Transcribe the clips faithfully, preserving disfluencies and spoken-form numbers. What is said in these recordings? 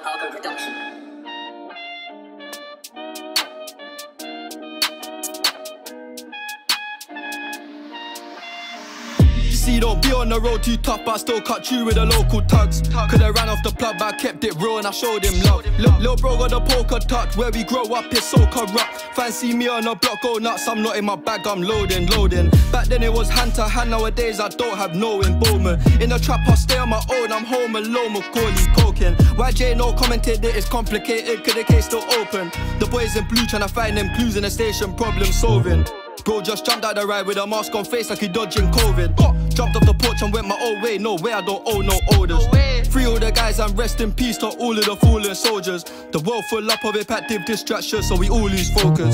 Harlem Production. See, don't be on the road too tough, but I still cut you with the local tugs. Coulda ran off the plug, but I kept it real and I showed him love. Lil, lil bro got the poker tucked, where we grow up is so corrupt. Fancy me on the block, go nuts, I'm not in my bag, I'm loading, loading. Back then it was hand to hand, nowadays I don't have no involvement. In the trap I stay on my own, I'm home alone, Macaulay coking. Y J no commented that it's complicated, cause the case still open. The boys in blue tryna find them clues in the station, problem solving. Bro just jumped out the ride with a mask on face like he dodging COVID. Oh, jumped off the porch and went my own way, no way, I don't owe no orders. No Free all the guys and rest in peace to all of the fallen soldiers. The world full up of impactive distractions, so we all lose focus.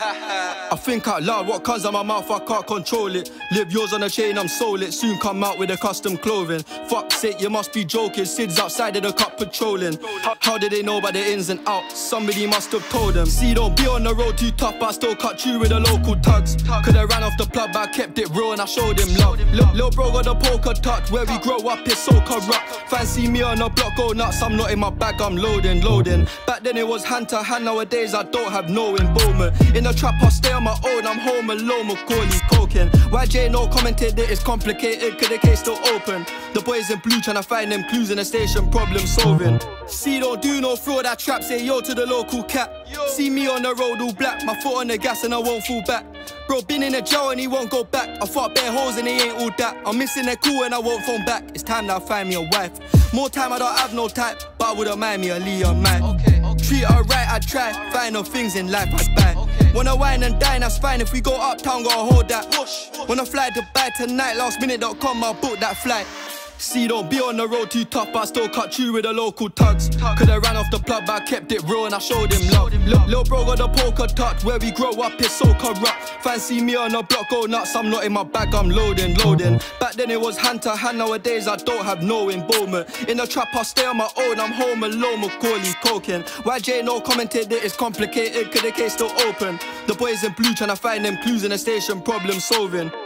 I think out loud, what comes out my mouth, I can't control it. Live yours on a chain, I'm sold it. Soon come out with a custom clothing. Fuck's sake, you must be joking. Sid's outside of the cup patrolling. How did they know about the ins and outs? Somebody must have told them. See, don't be on the road too tough, but I still cut you with the local tugs. Coulda ran off the plug, but I kept it real and I showed him love. Lil, lil bro got the poker tucked, where we grow up is so corrupt. Fancy me on the block, go nuts, I'm not in my bag, I'm loading, loading. Back then it was hand to hand, nowadays I don't have no involvement. In the trap I stay on my own, I'm home alone, Macaulay coking. Y J no commented that it's complicated, cause the case still open. The boys in blue tryna find them clues in the station, problem solving. See, don't do no fraud, that trap, say yo to the local cat. See me on the road all black, my foot on the gas and I won't fall back. Bro been in a jail and he won't go back. I fought bare holes and he ain't all that. I'm missing their cool and I won't phone back. It's time that I find me a wife. More time I don't have no type, but I wouldn't mind me a Leon man. Okay, okay. Treat her right, I try. Find no things in life I buy. Okay. Wanna wine and dine, that's fine. If we go uptown, gotta hold that. Whoosh, whoosh. Wanna fly to Dubai tonight, last minute dot com, I'll book that flight. See, don't be on the road too tough, but I still cut you with the local tugs. Coulda ran off the plug, but I kept it real and I showed him love. Lil, lil bro got the poker tucked, where we grow up is so corrupt. Fancy me on the block, go nuts, I'm not in my bag, I'm loading, loading. Back then it was hand to hand, nowadays I don't have no involvement. In the trap I stay on my own, I'm home alone, Macaulay coking. Y J no commented that it's complicated, cause the case still open. The boys in blue tryna find them clues in the station, problem solving.